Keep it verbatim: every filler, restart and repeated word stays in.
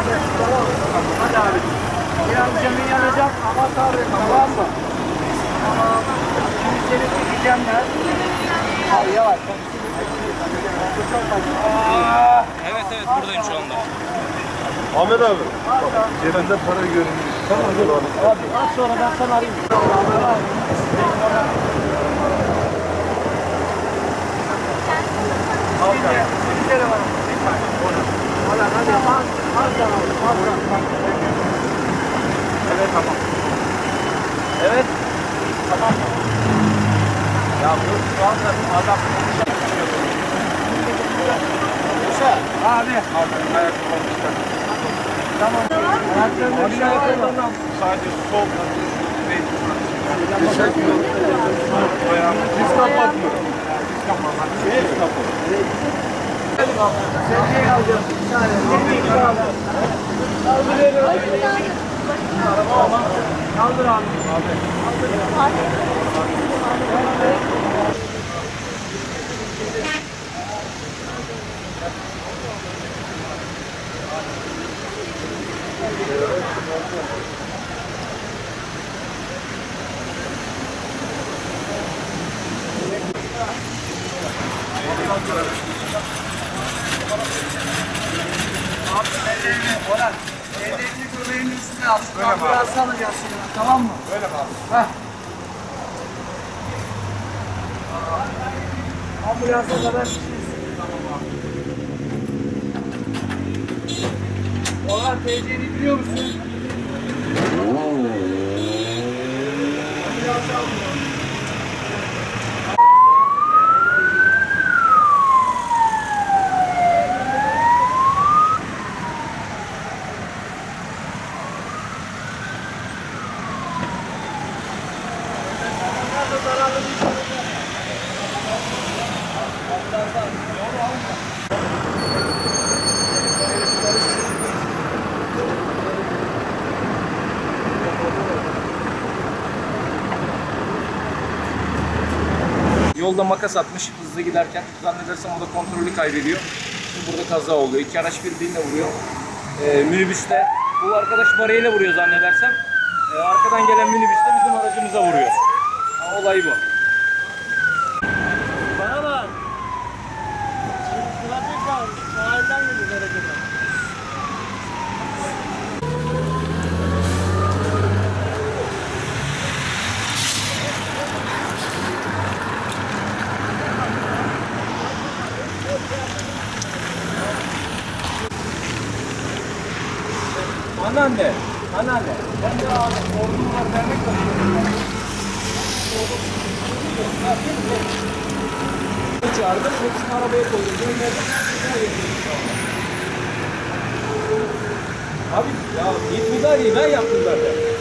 Hadi abi. Biraz camı yanacak ama tabii tamam mı? Tamam. Şimdi seni çekeceğim ben. Abi yavaş. Evet evet buradayım şu anda. Ahmet abi. Cebinde para görünüyor. Tamam abi. Abi az sonra ben sana arayayım. Şimdi bir kere var. Hadi hadi az az az az. Evet tamam. Evet. Tamam. Ya bu şu anda adam abi. Abi ayakkabı çıkar. Tamam. Ayaklarını bir ayakkabı. Sadece sol ve teşekkür ederim. Diz kapatma. Diz kapatma. Diz kapatma. Sevgiyi alacağım. Bir tane. Sevgiyi alacağım. Kaldırıyorum. Kaldır abi. Abi ellerini, Orhan, ellerini göbeğinin üstüne al. Biraz salacaksın, tamam mı? Öyle mi abi? Heh. Ambulansa kadar şişirsin. Orhan, T C'ni biliyor musun? Ambulansa almıyor. Yolda makas atmış hızlı giderken. Zannedersem o da kontrolü kaybediyor. Şimdi burada kaza oluyor. İki araç birbirine vuruyor. Ee, minibüste bu arkadaş bariyle vuruyor zannedersem. Ee, arkadan gelen minibüste bizim aracımıza vuruyor. Ha, olay bu. Bana bak. Trafik var. Sahilden geliyor harekete. Anneanne, anneanne. Ben de ordum var vermek istiyorum. Çağırdım, hepsini arabaya koydum. Abi ya git müdahaleyi ben yaptım zaten.